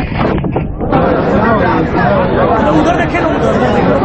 उधर देखे ना उधर।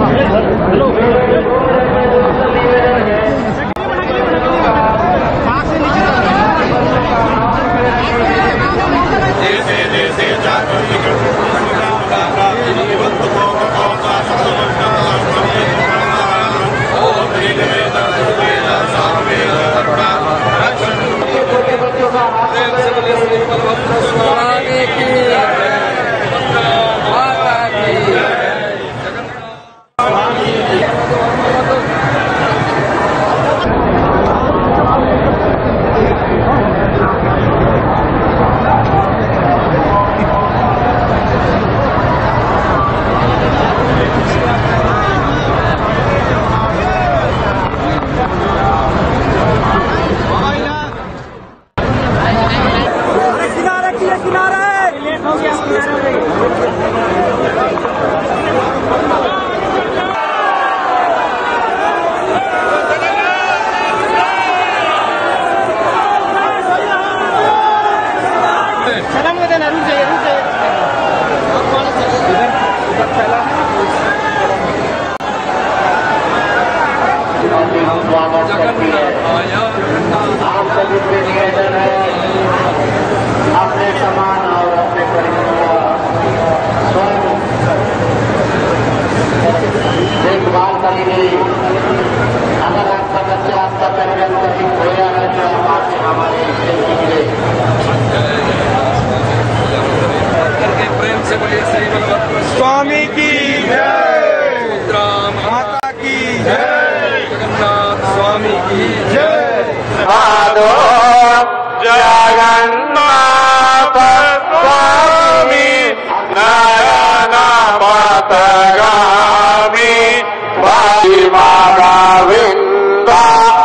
अपने समान और अपने परिवार देखभाल करेंगे। अगर आपका बच्चा आपका परिवार कभी खोया है तो आप हमारे सीखेंगे। प्रेम से बोलिए श्री बलभद्र स्वामी की जय, माता की जय, जगन्नाथ स्वामी की जय। साधो जगन्नाथ स्वामी नयन पथगामी गोविंदा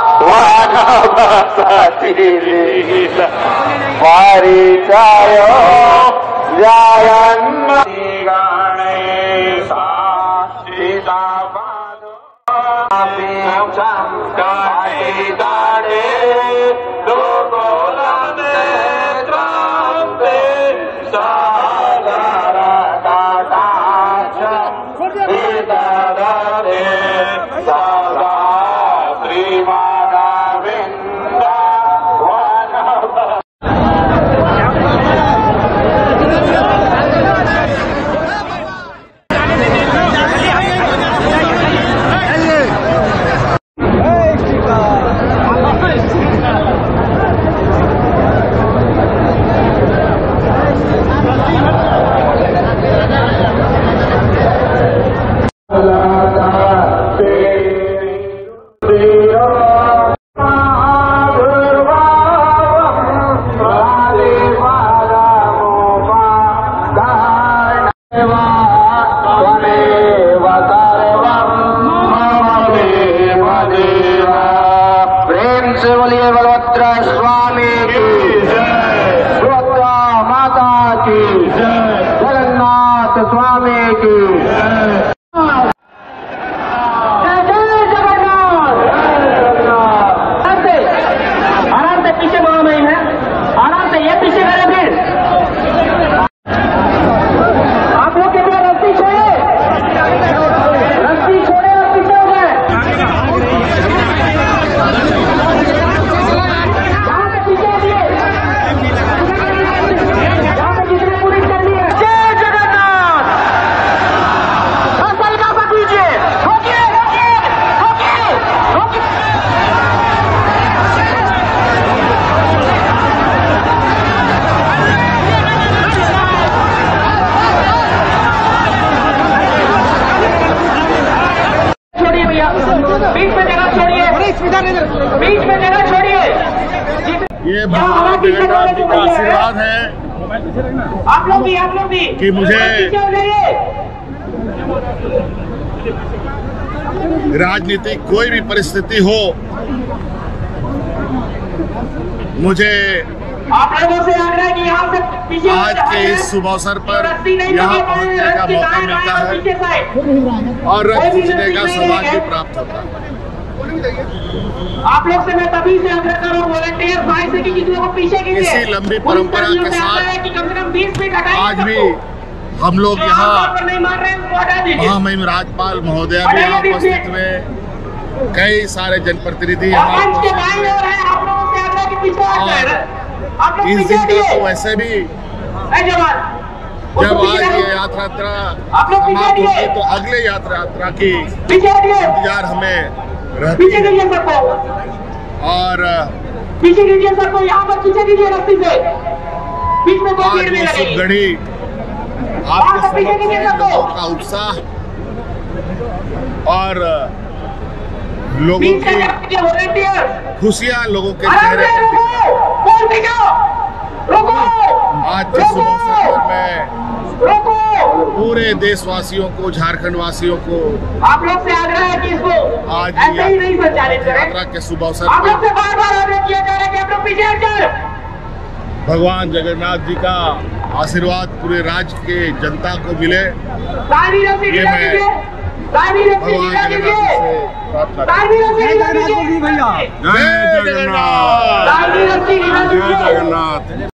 वनवसति लीला परिचय जगन्नाथ गणेश सीता ये भगवान जगन्नाथ जी का आशीर्वाद है कि मुझे राजनीतिक कोई भी परिस्थिति हो, मुझे आज के इस शुभ अवसर पर यहाँ पहुँचने का मौका मिलता है और रथ खींचने का सौभाग्य प्राप्त होता है। आप लोग से मैं तभी से आग्रह कर रहा हूँ वॉलंटियर भाई से कि किसी को पीछे कीजिए। इसी लंबी परंपरा के साथ कि कम से कम 20 फीट आज भी हम लोग यहाँ नहीं मार रहे हैं, उसको हटा दीजिए। महामहिम राज्यपाल महोदया भी यहाँ उपस्थित हुए, कई सारे जनप्रतिनिधि यहाँ मंच के उपस्थित बाईं हुए। ओर है, आप लोगों से आग्रह कि पीछे आ जाए। आप लोग इस पीछे दिन का हटिए। तो वैसे भी ए जवान, जब उसको पीछे आज ये हटिए। यात्रा आप लोग पीछे समाप्त होगी हटिए। तो अगले यात्रा की पीछे हटिए, इंतजार हमें रहती पीछे है। कीजिए सबको, और पीछे कीजिए सबको, यहाँ पर पीछे कीजिए रस्सी से, बीच में दो आज भीड़ में वो शुभ लगेगी। घड़ी आपके समक्ष लोगों का उत्साह और लोगों बीच से की करके वॉलंटियर, खुशियां लोगों के आराम चेहरे से पर दिख रही रुको, बोल भी जाओ, रुको, आज के शुभ अवसर पर मैं रुको। पूरे देशवासियों को, झारखंड वासियों को आप लोग से आग्रह है कि इसको आज ऐसे ही नहीं संचालित करें। यात्रा के शुभ अवसर आप लोग पर से बार बार आग्रह किया जा रहा है कि आप लोग पीछे हट जाए। भगवान जगन्नाथ जी का आशीर्वाद पूरे राज्य के जनता को मिले, ताली रस्सी ये ढीला मैं कीजिए, ताली रस्सी भगवान ढीला जगन्नाथ जी कीजिए, से प्रार्थना करता ताली रस्सी ढीला कीजिए, भैया हूं। जय जगन्नाथ। ताली रस्सी ढीला कीजिए। जगन्नाथ।